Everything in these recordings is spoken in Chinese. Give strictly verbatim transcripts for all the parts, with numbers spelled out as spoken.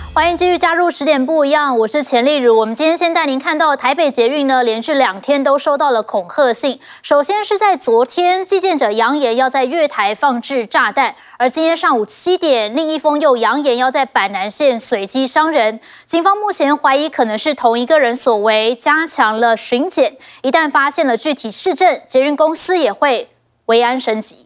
欢迎继续加入十点不一样，我是钱丽如。我们今天先带您看到台北捷运呢，连续两天都收到了恐吓信。首先是在昨天，寄件者扬言要在月台放置炸弹，而今天上午七点，另一封又扬言要在板南线随机伤人。警方目前怀疑可能是同一个人所为，加强了巡检。一旦发现了具体事证，捷运公司也会维安升级。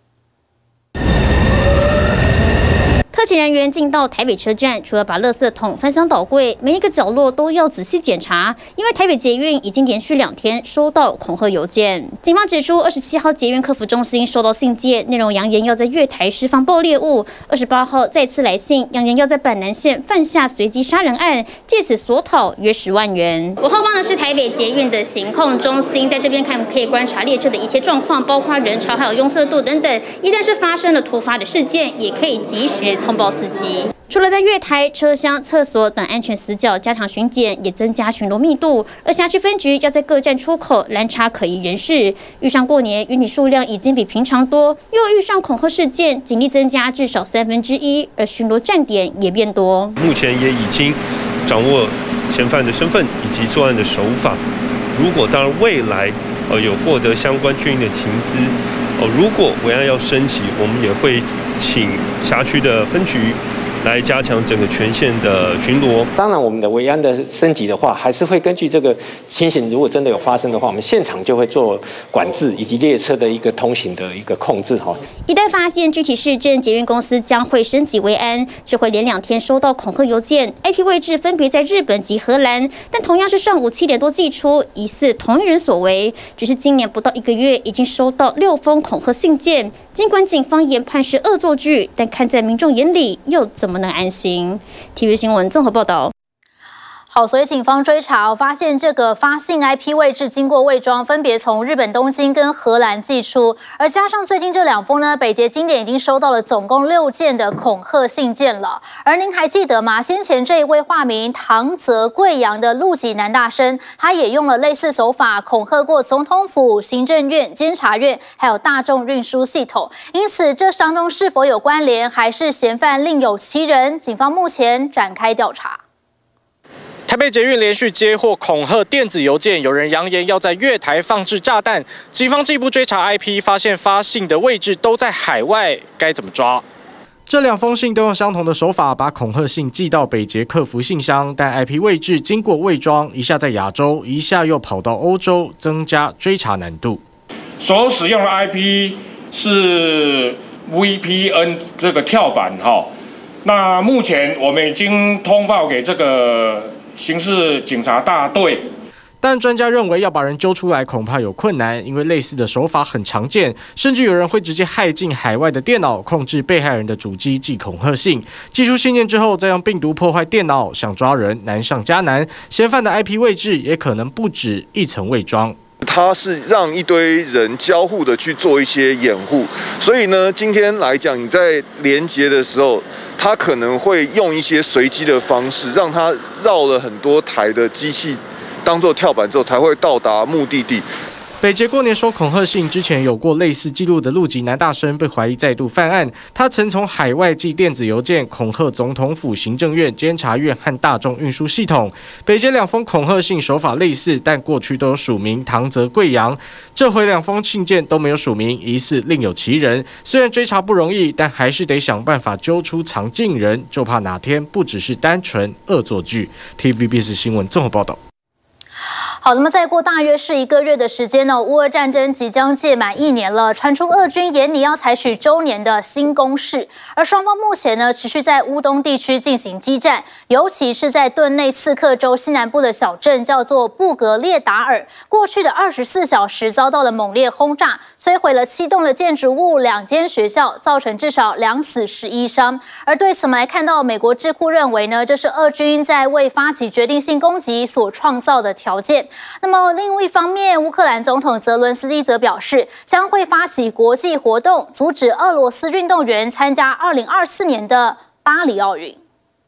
特勤人员进到台北车站，除了把垃圾桶翻箱倒柜，每一个角落都要仔细检查，因为台北捷运已经连续两天收到恐吓邮件。警方指出，二十七号捷运客服中心收到信件，内容扬言要在月台释放爆裂物。二十八号再次来信，扬言要在板南线犯下随机杀人案，借此索讨约十万元。我后方的是台北捷运的行控中心，在这边看可以观察列车的一切状况，包括人潮还有拥塞度等等。一旦是发生了突发的事件，也可以及时通报司机。除了在月台、车厢、厕所等安全死角加强巡检，也增加巡逻密度。而辖区分局要在各站出口拦查可疑人士。遇上过年，渔女数量已经比平常多，又遇上恐吓事件，警力增加至少三分之一，而巡逻站点也变多。 目前也已经掌握嫌犯的身份以及作案的手法。如果当然未来呃有获得相关确定的情资。 哦，如果维安要升级，我们也会请辖区的分局来加强整个全线的巡逻。 当然，我们的维安的升级的话，还是会根据这个情形，如果真的有发生的话，我们现场就会做管制以及列车的一个通行的一个控制哈。 一旦发现具体事证，捷运公司将会升级维安。这回连两天收到恐吓邮件 ，I P 位置分别在日本及荷兰，但同样是上午七点多寄出，疑似同一人所为。只是今年不到一个月，已经收到六封恐吓信件。尽管警方研判是恶作剧，但看在民众眼里，又怎么能安心 ？T V 新闻综合报道。 好，所以警方追查发现，这个发信 I P 位置经过伪装，分别从日本东京跟荷兰寄出，而加上最近这两封呢，北捷经典已经收到了总共六件的恐吓信件了。而您还记得吗？先前这一位化名唐泽贵阳的陆籍男大生，他也用了类似手法恐吓过总统府、行政院、监察院，还有大众运输系统。因此，这当中是否有关联，还是嫌犯另有其人？警方目前展开调查。 台北捷运连续接获恐吓电子邮件，有人扬言要在月台放置炸弹。警方进一步追查 I P， 发现发信的位置都在海外，该怎么抓？ 这两封信都用相同的手法把恐吓信寄到北捷客服信箱，但 I P 位置经过伪装，一下在亚洲，一下又跑到欧洲，增加追查难度。 所使用的 I P 是 V P N 这个跳板哈，那目前我们已经通报给这个。 刑事警察大队， 但专家认为要把人揪出来恐怕有困难，因为类似的手法很常见，甚至有人会直接骇进海外的电脑，控制被害人的主机寄恐吓信，寄出信件之后再用病毒破坏电脑，想抓人难上加难。嫌犯的 I P 位置也可能不止一层伪装。 它是让一堆人交互的去做一些掩护，所以呢，今天来讲，你在连接的时候，它可能会用一些随机的方式，让它绕了很多台的机器当做跳板之后，才会到达目的地。 北捷过年收恐吓信之前有过类似记录的陆籍男大生被怀疑再度犯案，他曾从海外寄电子邮件恐吓总统府、行政院、监察院和大众运输系统。北捷两封恐吓信手法类似，但过去都有署名唐泽贵阳，这回两封信件都没有署名，疑似另有其人。虽然追查不容易，但还是得想办法揪出藏镜人，就怕哪天不只是单纯恶作剧。T V B S 新闻综合报道。 好，那么再过大约是一个月的时间呢，乌俄战争即将届满一年了，传出俄军研拟要采取周年的新攻势，而双方目前呢持续在乌东地区进行激战，尤其是在顿内茨克州西南部的小镇叫做布格列达尔，过去的二十四小时遭到了猛烈轰炸，摧毁了七栋的建筑物、两间学校，造成至少两死十一伤。而对此，我们来看到美国智库认为呢，这是俄军在为发起决定性攻击所创造的条件。 那么，另一方面，乌克兰总统泽伦斯基则表示，将会发起国际活动，阻止俄罗斯运动员参加二零二四年的巴黎奥运。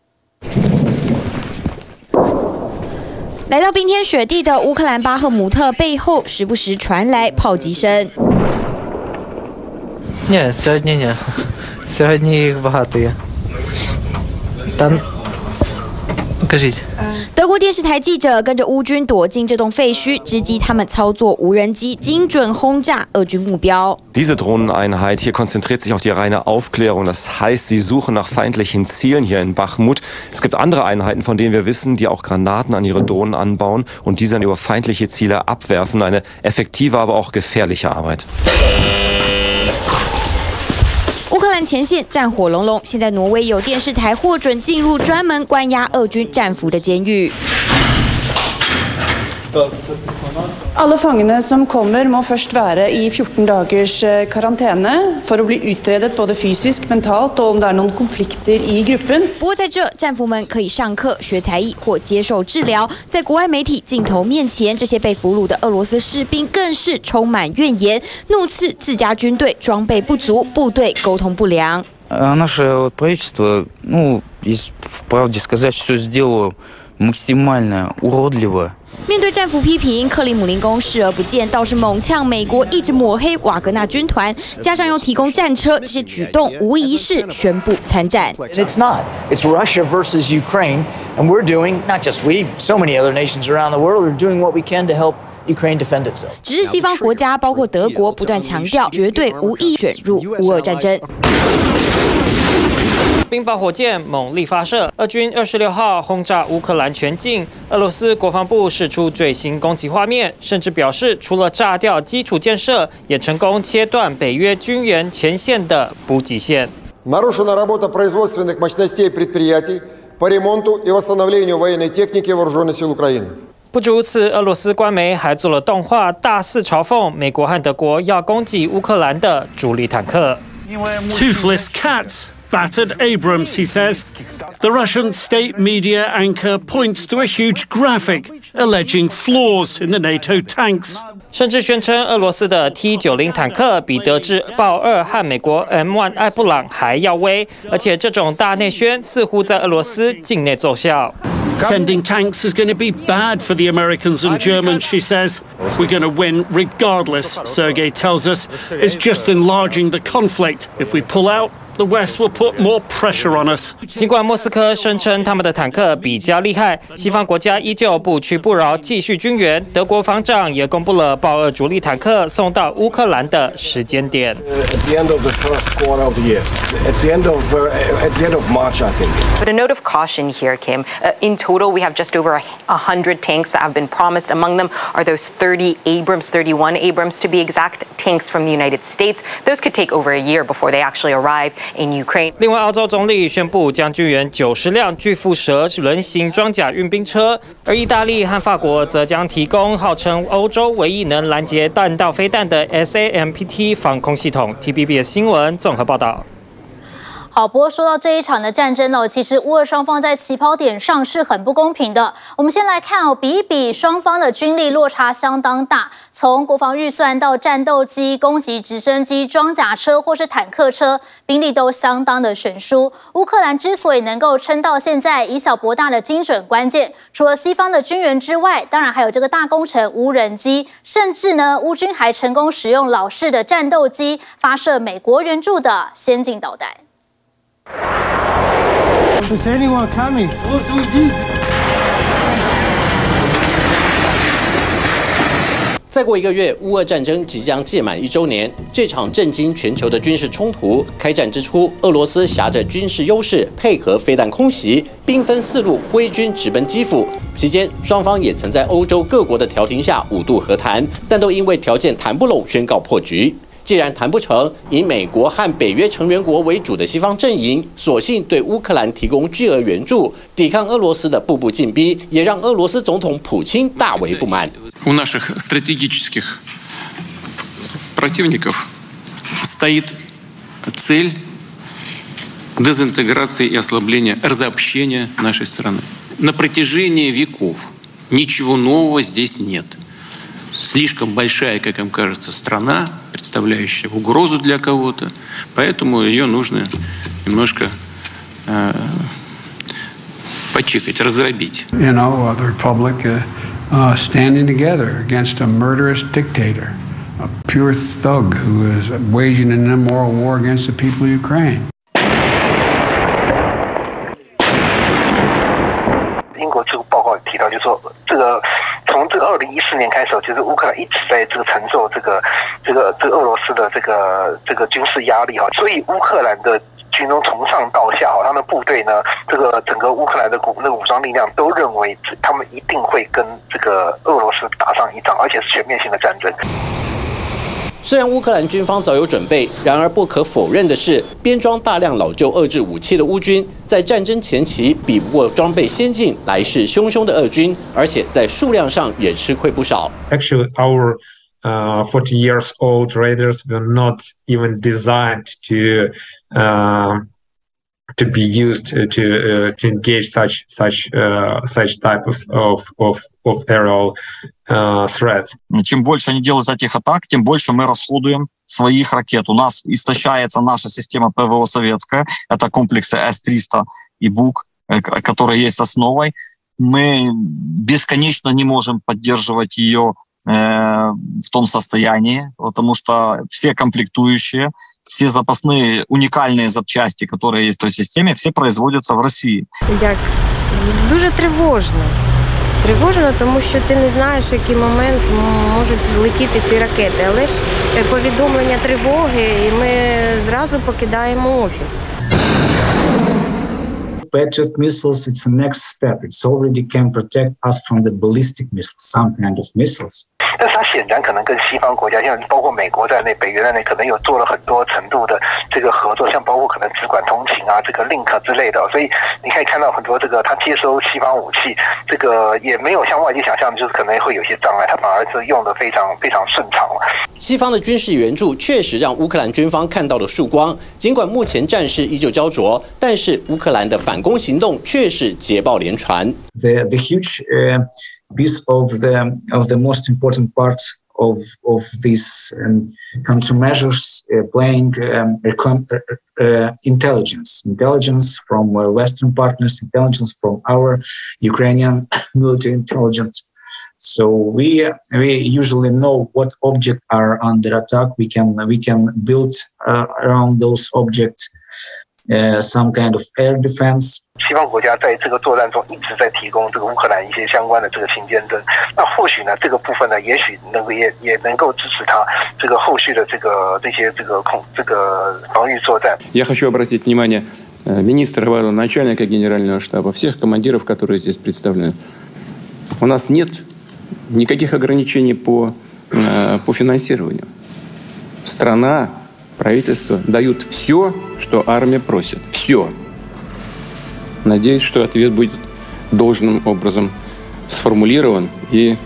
来到冰天雪地的乌克兰巴赫姆特背后，时不时传来炮击声。 Ні, сьогодні ні. Сьогодні їх багато є. Там 德国电视台记者跟着乌军躲进这栋废墟，直击他们操作无人机精准轰炸俄军目标。 Diese Drohneneinheit hier konzentriert sich auf die reine Aufklärung. Das heißt, sie suchen nach feindlichen Zielen hier in Bachmut. Es gibt andere Einheiten, von denen wir wissen, die auch Granaten an ihre Drohnen anbauen und diese dann über feindliche Ziele abwerfen. Eine effektive, aber auch gefährliche Arbeit. 乌克兰前线战火隆隆，现在挪威有电视台获准进入专门关押俄军战俘的监狱。 Alle fangene som kommer, må først være i fjorten dagers karantene for å bli utredet både fysisk, mentalt og om det er noen konflikter i gruppen. 不过在这，战俘们可以上课、学才艺或接受治疗。在国外媒体镜头面前，这些被俘虏的俄罗斯士兵更是充满怨言，怒斥自家军队装备不足，部队沟通不良。 Наше правительство, ну, по правде сказать, все сделало максимально уродливо. 面对战俘批评，克里姆林宫视而不见，倒是猛呛美国一直抹黑瓦格纳军团，加上又提供战车，这些举动无疑是宣布参战。 It's not. It's Russia versus Ukraine, and we're doing not just we, so many other nations around the world are doing what we can to help Ukraine defend itself. 只是西方国家，包括德国，不断强调绝对无意卷入乌俄战争。 冰雹火箭猛力发射，俄军二十六号轰炸乌克兰全境。俄罗斯国防部释出最新攻击画面，甚至表示，除了炸掉基础建设，也成功切断北约军援前线的补给线。 Нарушена работа производственных мощностей предприятий по ремонту и восстановлению военной техники вооруженных сил Украины. 不止如此，俄罗斯官媒还做了动画，大肆嘲讽美国和德国要攻击乌克兰的主力坦克。 Toothless cats. Battered Abrams, he says. The Russian state media anchor points to a huge graphic alleging flaws in the NATO tanks. 甚至宣称俄罗斯的 T 九十 坦克比德制豹二和美国 M 一 艾布朗还要威，而且这种大内宣似乎在俄罗斯境内奏效。 Sending tanks is going to be bad for the Americans and Germans, she says. We're going to win regardless, Sergei tells us. It's just enlarging the conflict. If we pull out, the West will put more pressure on us. 尽管莫斯科声称他们的坦克比较厉害，西方国家依旧不屈不挠，继续军援。德国防长也公布了豹二主力坦克送到乌克兰的时间点。 At the end of the first quarter of the year, at the end of uh, at the end of March, I think. But a note of caution here, Kim. Uh, in total, we have just over a hundred tanks that have been promised. Among them are those thirty Abrams, thirty-one Abrams to be exact, tanks from the United States. Those could take over a year before they actually arrive. In Ukraine. 另外，澳洲总理宣布将军援九十辆巨副蛇人型装甲运兵车，而意大利和法国则将提供号称欧洲唯一能拦截弹道飞弹的 S A M P T 防空系统。T B B S 新闻综合报道。 好，不过说到这一场的战争哦，其实乌俄双方在起跑点上是很不公平的。我们先来看哦，比一比双方的军力落差相当大，从国防预算到战斗机、攻击直升机、装甲车或是坦克车，兵力都相当的悬殊。乌克兰之所以能够撑到现在，以小博大的精准关键，除了西方的军援之外，当然还有这个大工程无人机，甚至呢，乌军还成功使用老式的战斗机发射美国援助的先进导弹。 Is anyone coming? What we did? 再过一个月，乌俄战争即将届满一周年。这场震惊全球的军事冲突开战之初，俄罗斯挟着军事优势，配合飞弹空袭，兵分四路挥军直奔基辅。期间，双方也曾在欧洲各国的调停下五度和谈，但都因为条件谈不拢，宣告破局。 既然谈不成，以美国和北约成员国为主的西方阵营，索性对乌克兰提供巨额援助，抵抗俄罗斯的步步进逼，也让俄罗斯总统普京大为不满。 У наших стратегических противников стоит цель дезинтеграции и ослабления, разобщения нашей страны. На протяжении веков ничего нового здесь нет. Слишком большая, как им кажется, страна, представляющая угрозу для кого-то, поэтому ее нужно немножко э, почикать, раздробить. You know, the Republic uh, uh, standing together against a murderous dictator, a pure thug who is waging an immoral war against the people of Ukraine. 英国这个报告也提到，就是说这个从这个二零一四年开始，就是乌克兰一直在这个承受这个这个这个俄罗斯的这个这个军事压力哈，所以乌克兰的军中从上到下哈，他们部队呢，这个整个乌克兰的武那个武装力量都认为他们一定会跟这个俄罗斯打上一仗，而且是全面性的战争。 虽然乌克兰军方早有准备，然而不可否认的是，编装大量老旧遏制武器的乌军，在战争前期比不过装备先进、来势汹汹的俄军，而且在数量上也吃亏不少。 Actually, our uh, forty years old raiders were not even designed to uh, to be used to uh, to engage such such uh, such type of of of aerial uh, threats. Чем больше они делают этих атак, тем больше мы расходуем своих ракет. У нас истощается наша система ПВО советская, это комплексы эс триста и БУК, которые есть основой. Мы бесконечно не можем поддерживать ее э, в том состоянии, потому что все комплектующие, все запасные уникальные запчасти, которые есть в той системе, все производятся в России. Як дуже тривожно. Тривожно, тому що ти не знаєш, в який момент можуть летіти ці ракети. Але ж повідомлення тривоги, і ми зразу покидаємо офіс. Patriot missiles, it's the next step. It's already can protect us from the ballistic missiles, some kind of missiles. 但是它显然可能跟西方国家，像包括美国在内、北约在内，可能有做了很多程度的这个合作，像包括可能直管通勤啊、这个 link 之类的。所以你可以看到很多这个它接收西方武器，这个也没有像外界想象，就是可能会有些障碍，它反而是用的非常非常顺畅了。 西方的军事援助确实让乌克兰军方看到了曙光，尽管目前战事依旧焦灼，但是乌克兰的反攻行动却是捷报连传。 The the huge uh, piece of the of the most important parts of of these um, countermeasures uh, playing um, uh, intelligence, intelligence from uh, Western partners, intelligence from our Ukrainian military intelligence. So we we usually know what objects are under attack. We can we can build uh, around those objects uh, some kind of air defense. 西方国家在这个作战中一直在提供这个乌克兰一些相关的这个勤监侦，那或许呢这个部分呢，也许能够也也能够支持他这个后续的这个这些这个控这个防御作战。 Я хочу обратить внимание министра обороны, начальника генерального штаба, всех командиров, которые здесь представлены. У нас нет никаких ограничений по по финансированию. Страна, правительство дают все, что армия просит, все. Надеюсь, что ответ будет должным образом сформулирован и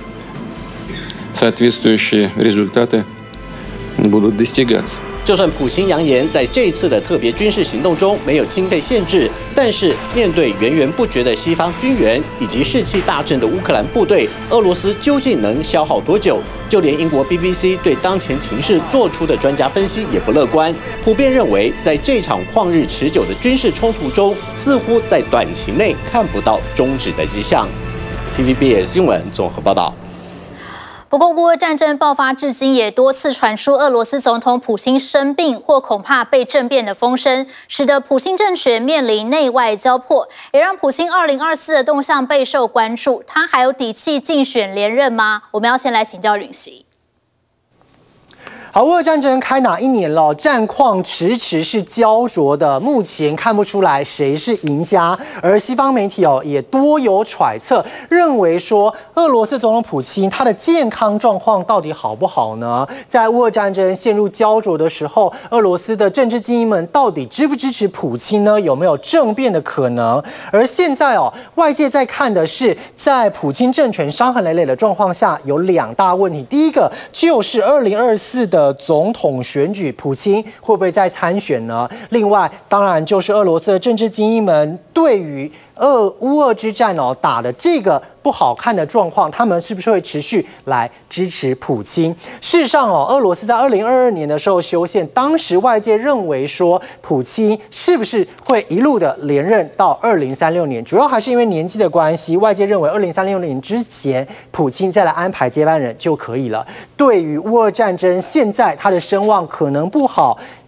соответствующие результаты будут достигаться. 就算普京扬言在这一次的特别军事行动中没有经费限制，但是面对源源不绝的西方军援以及士气大振的乌克兰部队，俄罗斯究竟能消耗多久？就连英国 B B C 对当前情势做出的专家分析也不乐观，普遍认为在这场旷日持久的军事冲突中，似乎在短期内看不到终止的迹象。T V B S 新闻综合报道。 不过，乌俄战争爆发至今，也多次传出俄罗斯总统普京生病或恐怕被政变的风声，使得普京政权面临内外交迫，也让普京二零二四的动向备受关注。他还有底气竞选连任吗？我们要先来请教允熙。 好，乌俄战争开打一年了，战况迟迟是焦灼的，目前看不出来谁是赢家。而西方媒体哦也多有揣测，认为说俄罗斯总统普京他的健康状况到底好不好呢？在乌俄战争陷入焦灼的时候，俄罗斯的政治精英们到底支不支持普京呢？有没有政变的可能？而现在哦，外界在看的是，在普京政权伤痕累累的状况下，有两大问题。第一个就是二零二四的总统选举，普京会不会再参选呢？另外，当然就是俄罗斯的政治精英们对于俄乌俄之战哦打的这个不好看的状况，他们是不是会持续来支持普京？事实上哦，俄罗斯在二零二二年的时候修宪，当时外界认为说普京是不是会一路的连任到二零三六年，主要还是因为年纪的关系，外界认为二零三六年之前普京再来安排接班人就可以了。对于乌俄战争，现在他的声望可能不好，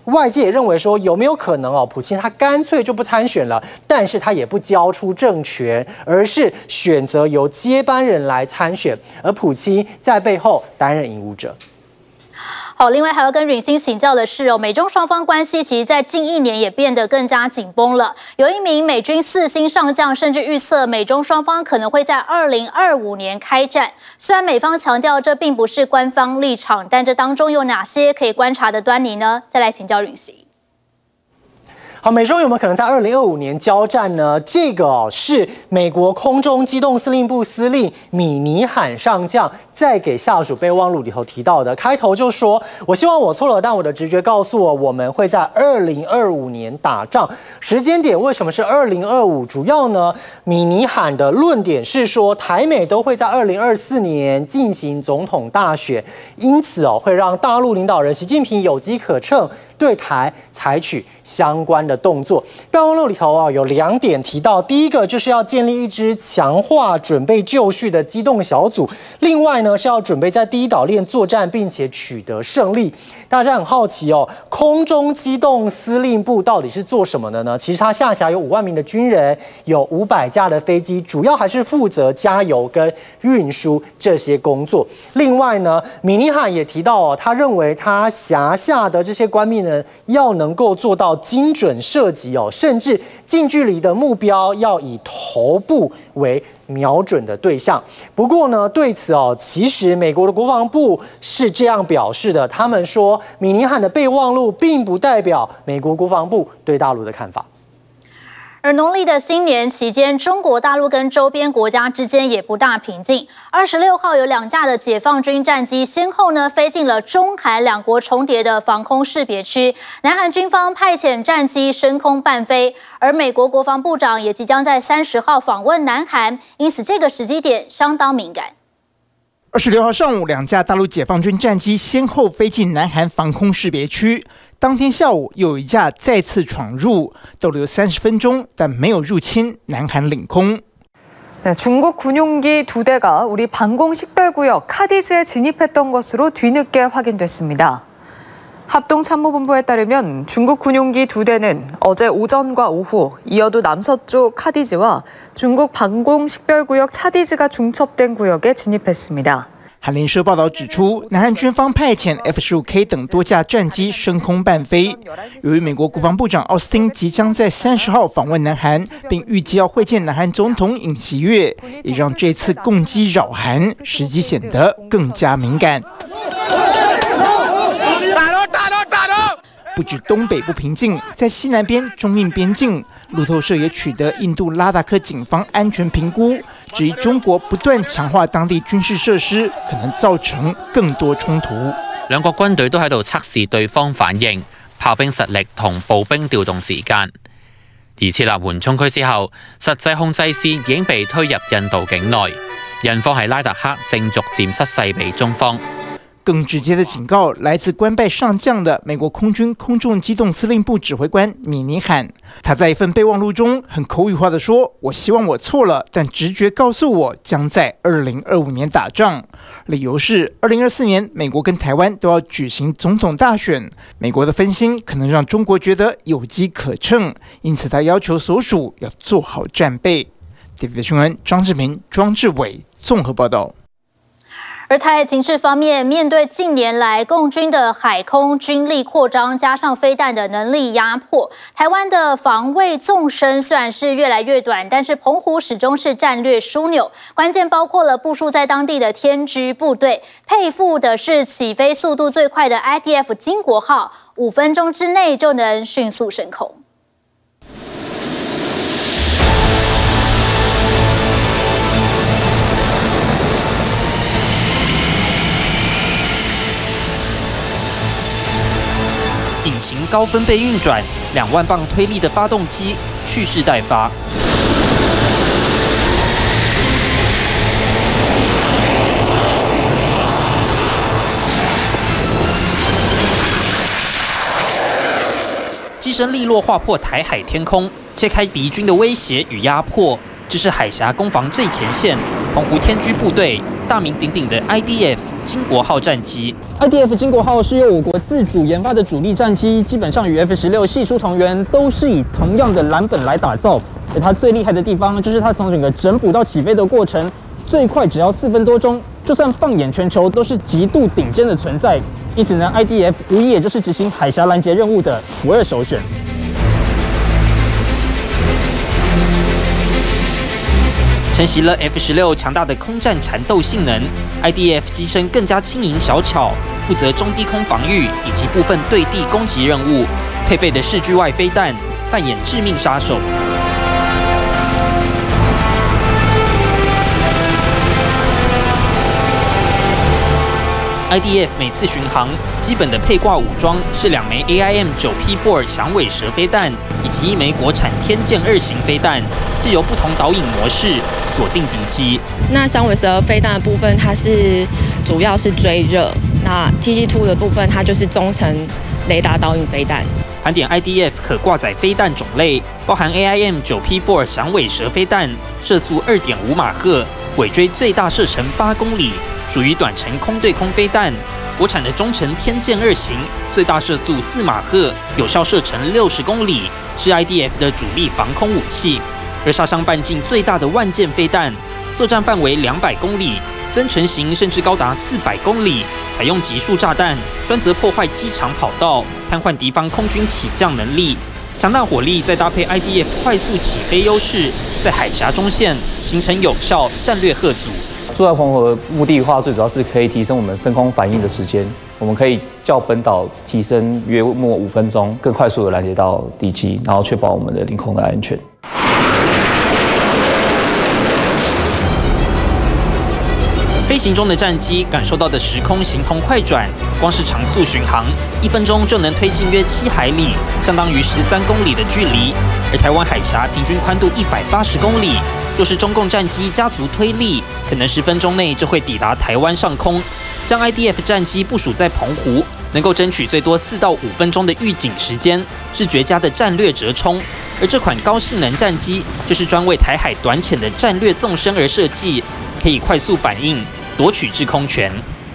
外界也认为说，有没有可能哦，普京他干脆就不参选了，但是他也不交出政权，而是选择由接班人来参选，而普京在背后担任引武者。 好，另外还要跟允欣请教的是哦，美中双方关系其实在近一年也变得更加紧绷了。有一名美军四星上将甚至预测，美中双方可能会在二零二五年开战。虽然美方强调这并不是官方立场，但这当中有哪些可以观察的端倪呢？再来请教允欣。 好，美中有没有可能在二零二五年交战呢？这个哦是美国空中机动司令部司令米尼罕上将在给下属备忘录里头提到的。开头就说：“我希望我错了，但我的直觉告诉我，我们会在二零二五年打仗。时间点为什么是二零二五？主要呢，米尼罕的论点是说，台美都会在二零二四年进行总统大选，因此哦，会让大陆领导人习近平有机可乘。”对台采取相关的动作。备忘录里头啊有两点提到，第一个就是要建立一支强化准备就绪的机动小组，另外呢是要准备在第一岛链作战，并且取得胜利。大家很好奇哦，空中机动司令部到底是做什么的呢？其实它下辖有五万名的军人，有五百架的飞机，主要还是负责加油跟运输这些工作。另外呢，米尼罕也提到哦，他认为他辖下的这些官兵呢，要能够做到精准射击哦，甚至近距离的目标要以头部为瞄准的对象。不过呢，对此哦，其实美国的国防部是这样表示的，他们说米尼罕的备忘录并不代表美国国防部对大陆的看法。 而农历的新年期间，中国大陆跟周边国家之间也不大平静。二十六号有两架的解放军战机先后呢飞进了中韩两国重叠的防空识别区，南韩军方派遣战机升空伴飞，而美国国防部长也即将在三十号访问南韩，因此这个时机点相当敏感。 二十六号上午，两架大陆解放军战机先后飞进南韩防空识别区。当天下午，又有一架再次闯入，逗留三十分钟，但没有入侵南韩领空。 네, 중국 군용기 두 대가 우리 방공 식별구역 카디즈에 진입했던 것으로 뒤늦게 확인됐습니다. 합동참모본부에 따르면 중국 군용기 두 대는 어제 오전과 오후 이어도 남서쪽 카디즈와 중국 방공 식별구역 차디즈가 중첩된 구역에 진입했습니다. 韩联社报道指出，南韩军方派遣 F 十五 K 等多架战机升空伴飞。由于美国国防部长奥斯汀即将在三十号访问南韩，并预计要会见南韩总统尹锡悦，也让这次攻击扰韩时机显得更加敏感。不止东北不平静，在西南边中印边境，路透社也取得印度拉达克警方安全评估。 质疑中國不斷強化當地軍事設施，可能造成更多衝突。 兩國軍隊都喺度測試對方反應、炮兵實力同步兵調動時間。而設立緩衝區之後，實際控制線已經被推入印度境內，印方喺拉達克正逐漸失勢俾中方。 更直接的警告来自官拜上将的美国空军空中机动司令部指挥官米尼罕。他在一份备忘录中很口语化的说：“我希望我错了，但直觉告诉我将在二零二五年打仗。理由是二零二四年美国跟台湾都要举行总统大选，美国的分心可能让中国觉得有机可乘，因此他要求所属要做好战备。” T V B 新闻张志明、庄志伟综合报道。 而台海情势方面，面对近年来共军的海空军力扩张，加上飞弹的能力压迫，台湾的防卫纵深虽然是越来越短，但是澎湖始终是战略枢纽。关键包括了部署在当地的天支部队，配附的是起飞速度最快的 I D F 金国号，五分钟之内就能迅速升空。 隐形高分贝运转，两万磅推力的发动机蓄势待发。机身利落划破台海天空，切开敌军的威胁与压迫。这是海峡攻防最前线， 澎湖天居部队大名鼎鼎的 I D F 金国号战机。 I D F 金国号是由我国自主研发的主力战机，基本上与 F 十六系出同源，都是以同样的蓝本来打造。而它最厉害的地方，就是它从整个整补到起飞的过程，最快只要四分多钟，就算放眼全球，都是极度顶尖的存在。因此呢 ，I D F 无疑也就是执行海峡拦截任务的不二首选。 承袭了 F 十六强大的空战缠斗性能 ，I D F 机身更加轻盈小巧，负责中低空防御以及部分对地攻击任务。配备的视距外飞弹，扮演致命杀手。I D F 每次巡航，基本的配挂武装是两枚 A I M 九 P 四 响尾蛇飞弹，以及一枚国产天剑二型飞弹，借由不同导引模式锁定敌机。 那响尾蛇飞弹的部分，它是主要是追热；那 T C 二 的部分，它就是中程雷达导引飞弹。 盘点 I D F 可挂载飞弹种类，包含 A I M 九 P 四 响尾蛇飞弹，射速 二点五马赫，尾追最大射程八公里。属于短程空对空飞弹，国产的中程天剑二型，最大射速四马赫，有效射程六十公里，是 I D F 的主力防空武器。而杀伤半径最大的万箭飞弹，作战范围两百公里，增程型甚至高达四百公里，采用集束炸弹，专责破坏机场跑道，瘫痪敌方空军起降能力。强大火力再搭配 I D F 快速起飞优势，在海峡中线形成有效战略嚇阻。 住在澎湖的目的话，最主要是可以提升我们升空反应的时间。我们可以较本岛提升约莫五分钟，更快速的拦截到敌机，然后确保我们的领空的安全。 飞行中的战机感受到的时空形同快转，光是常速巡航，一分钟就能推进约七海里，相当于十三公里的距离。而台湾海峡平均宽度一百八十公里。若是中共战机加足推力，可能十分钟内就会抵达台湾上空。将 I D F 战机部署在澎湖，能够争取最多四到五分钟的预警时间，是绝佳的战略折冲。而这款高性能战机，就是专为台海短浅的战略纵深而设计，可以快速反应，夺取制空权。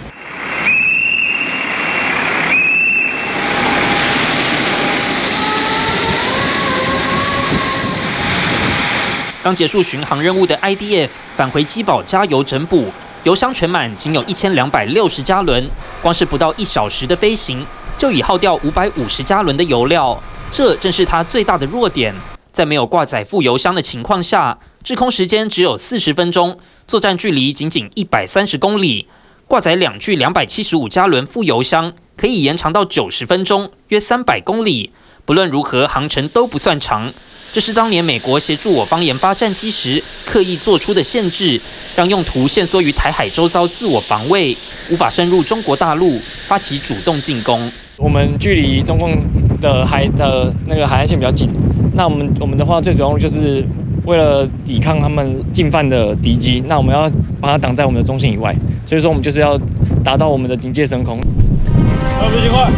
刚结束巡航任务的 I D F 返回机堡加油整补，油箱全满，仅有一千两百六十加仑，光是不到一小时的飞行，就已耗掉五百五十加仑的油料。这正是它最大的弱点。在没有挂载副油箱的情况下，制空时间只有四十分钟，作战距离仅仅一百三十公里。挂载两具两百七十五加仑副油箱，可以延长到九十分钟，约三百公里。不论如何，航程都不算长。这是当年美国协助我方研发战机时刻意做出的限制，让用途限缩于台海周遭自我防卫，无法深入中国大陆发起主动进攻。 我们距离中共的海的那个海岸线比较近，那我们我们的话最主要就是为了抵抗他们进犯的敌机，那我们要把它挡在我们的中线以外，所以说我们就是要达到我们的警戒升空。好，飞行快！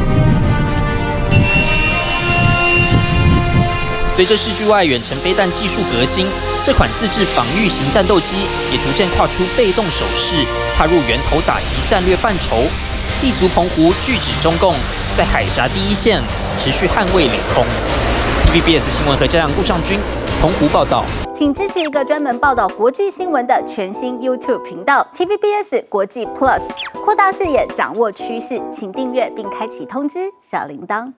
随着视距外远程飞弹技术革新，这款自制防御型战斗机也逐渐跨出被动手势，踏入源头打击战略范畴，立足澎湖，拒止中共，在海峡第一线持续捍卫领空。T V B S 新闻何家阳、顾尚君，澎湖报道。 请支持一个专门报道国际新闻的全新 YouTube 频道 T V B S 国际 Plus， 扩大视野，掌握趋势，请订阅并开启通知小铃铛。